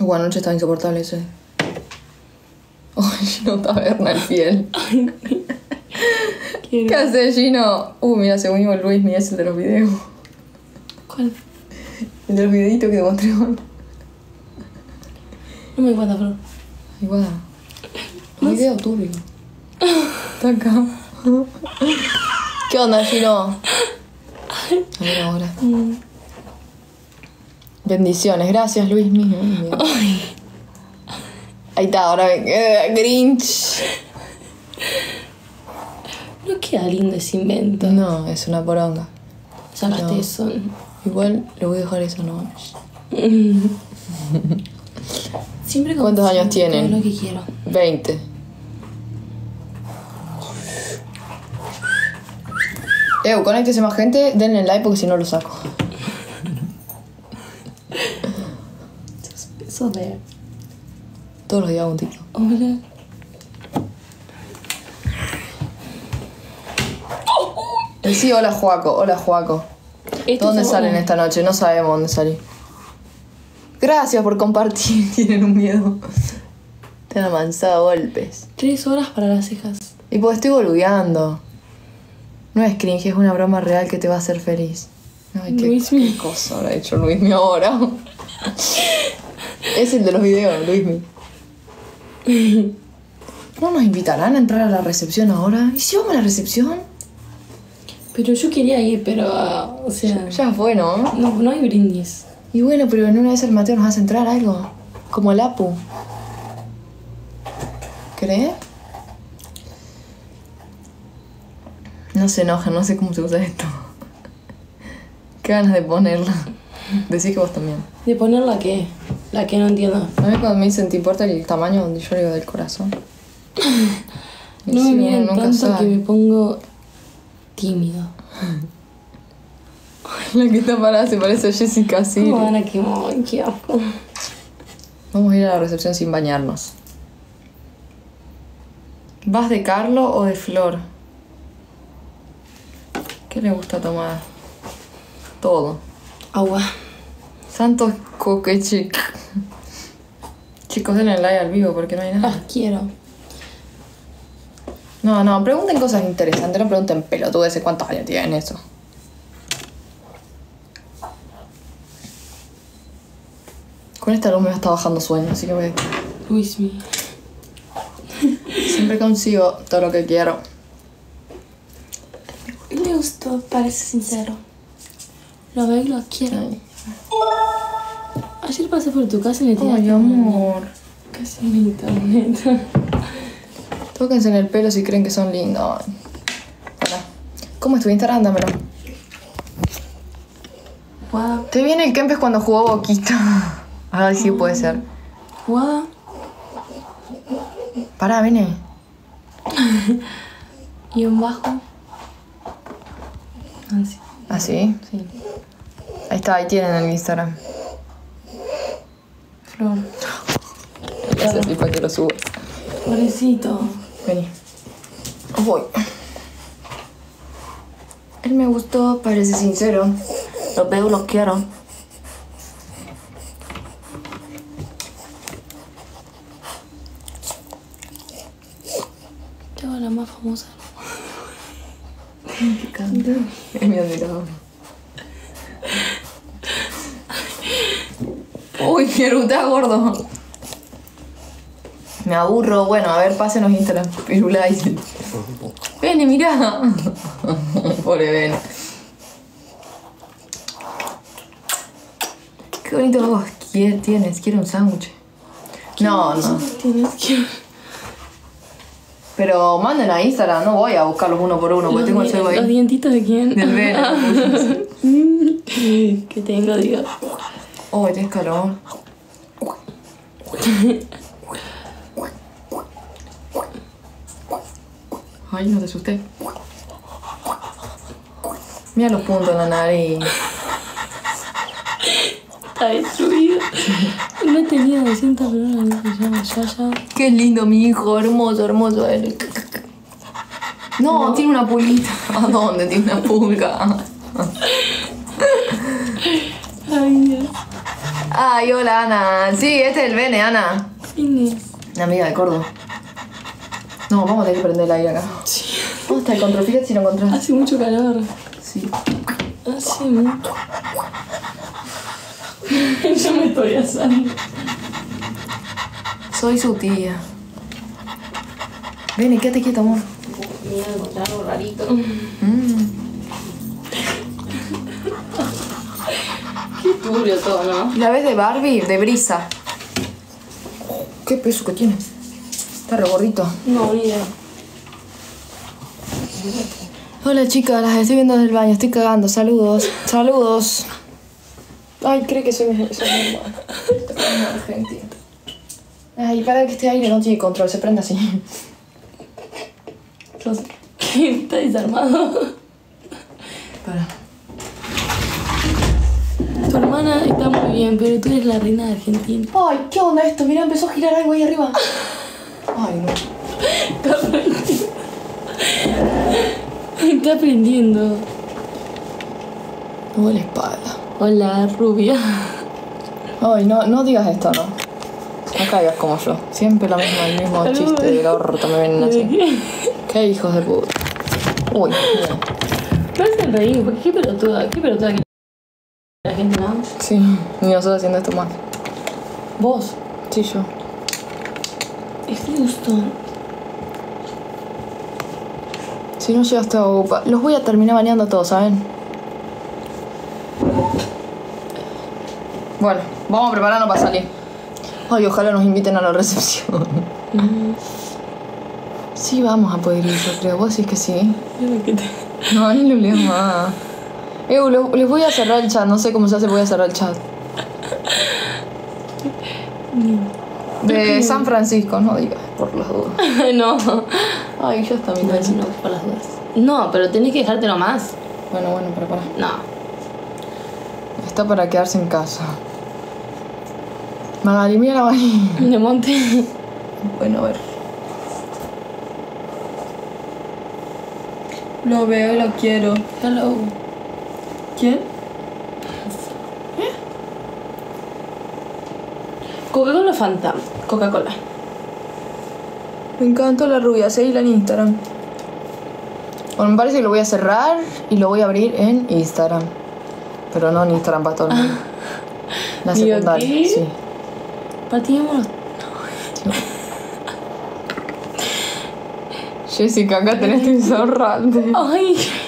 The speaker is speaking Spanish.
Bueno, anoche estaba insoportable ese. Ay, Gino Taberna, el fiel. ¿Qué hace, Gino? Mira, según yo, Luis, mira, es el de los videos. ¿Cuál? El de los videitos que te mostré hoy. No me di cuenta, Flor. Igual. Un video turbio. Está acá. ¿Qué onda, Gino? A ver ahora. Bendiciones, gracias, Luis mismo. Ahí está, ahora Grinch. No queda lindo ese invento. No, es una poronga. Sacaste No. eso. Igual le voy a dejar eso, ¿no? Siempre ¿Cuántos años tienen? Todo lo que quiero. 20. Conéctese más gente, denle like porque si no lo saco. Eso de... Todos los días hago un TikTok. Hola. Sí, hola Juaco, hola Juaco. ¿Dónde salen esta noche? No sabemos dónde salir. Gracias por compartir. Tienen un miedo. Te han avanzado golpes. 3 horas para las cejas. Y pues estoy boludeando. No es cringe, es una broma real que te va a hacer feliz. Ay, qué cosa habrá hecho Luismi ahora. Es el de los videos, Luismi. ¿No nos invitarán a entrar a la recepción ahora? ¿Y si vamos a la recepción? Pero yo quería ir, pero... o sea... Ya fue, ¿no? No hay brindis. Y bueno, pero en una vez el Mateo nos hace entrar algo. Como el Apu. ¿Crees? No se enoja, no sé cómo se usa esto. Qué ganas de ponerla. Decís que vos también. ¿De poner la qué? La que no entiendo. A mí cuando me dicen, ¿te importa el tamaño? Donde yo le digo del corazón. No me miren tanto que me pongo tímido. La que está parada se parece a Jessica Siri. ¿Cómo van a quemar? Qué asco. Vamos a ir a la recepción sin bañarnos. ¿Vas de Carlo o de Flor? ¿Qué le gusta tomar? Todo. Agua. Santos coquechic. Chicos, denle like al vivo porque no hay nada. Las quiero. No, pregunten cosas interesantes, no pregunten pelotudeces, cuántos años tienen eso. Con esta luz me está bajando sueño, así que voy. Luismi. Siempre consigo todo lo que quiero. Me gustó, parece sincero. Lo veo y lo quiero. Ay. Ayer pasé por tu casa y me tiraste. Ay, amor. Casi en internet. Tóquense en el pelo si creen que son lindos. Hola. ¿Cómo es tu Instagram? Dámelo. Jugada. Te viene el Kempes cuando jugó Boquita. Ay, sí, puede ser. Jugada. Pará, vene. Y un bajo. Así. ¿Ah, sí? Sí. Ahí está, ahí tienen el Instagram. Flor. Gracias, sí, para que lo suba. Pobrecito. Vení. Voy. Él me gustó, parece sincero. Los veo, los quiero. Yo la más famosa. Me encanta. Es mi admirador. Uy, mi eruta, gordo. Me aburro. Bueno, a ver, pásenos Instagram. Pirulais. Vene, mirá. Pobre Vene. Qué bonito vos tienes. Quiero un sándwich. No. Tienes que... Pero manden a Instagram. No voy a buscarlos uno por uno porque tengo el celu ¿Los ahí. dientitos de quién? Del Vene. Que tengo, digo. Oh, tienes calor. Ay, no te asusté. Mira los puntos en la nariz. Está destruido. No tenía 200 personas, se llama Yaya. Qué lindo mi hijo, hermoso, hermoso él. No, tiene una pulguita. ¿A dónde tiene una pulga? Ay, Dios. Ay, hola Ana. Sí, este es el Bene, Ana. ¿Quién es? Una amiga de Córdoba. No, vamos a tener que prender el aire acá. Sí. ¿Dónde está el control? Fíjate si lo encontrás. Hace mucho calor. Sí. Hace mucho. Yo me estoy asando. Soy su tía. Ven, quédate quieta, amor. Mira, encontrar algo rarito. Qué turbio todo, ¿no? ¿La ves de Barbie? De brisa. ¿Qué peso que tiene? Está re gordito. No, ni idea. Hola chicas, las estoy viendo desde el baño. Estoy cagando. Saludos. Saludos. Ay, cree que soy mi hermana. Argentina. Ay, para que este aire no tiene control. Se prende así. ¿Qué? ¿Está desarmado? Para. Tu hermana está muy bien, pero tú eres la reina de Argentina. Ay, ¿qué onda esto? Mira, empezó a girar algo ahí arriba. Ay, no. Está aprendiendo. Está aprendiendo. Me duele la espalda. Hola, rubia. Ay, no digas esto, ¿no? No caigas como yo. Siempre el mismo chiste del orto me ven así. Qué hijos de puta. Uy, mira. Me hacen reír, porque qué pelotuda que la gente no. Sí, y nosotros haciendo esto más. ¿Vos? Sí, yo. Es Houston. Si no llegaste a Opa, los voy a terminar bañando a todos, ¿saben? Bueno, vamos a prepararnos para salir. Ay, ojalá nos inviten a la recepción. Sí, vamos a poder ir, yo creo. ¿Vos decís que sí? No, ni lo leas más. Les voy a cerrar el chat. No sé cómo se hace, voy a cerrar el chat. De San Francisco, no digas, por las dudas. No. Ay, ya está mi No, cabeza. no, por las dudas. No, pero tenés que dejártelo más. Bueno, pero para. No. Está para quedarse en casa. Magali, mira la Magali. De monte. Bueno, a ver. Lo veo y lo quiero. Hello. ¿Quién? Coca-Cola o Fanta. Coca-Cola. Me encantó la rubia, seguila en Instagram. Bueno, me parece que lo voy a cerrar y lo voy a abrir en Instagram. Pero no en Instagram para todo el mundo. La secundaria, ¿Qué? sí. Partimos. Jessica, acá tenés tu zorrante. Ay.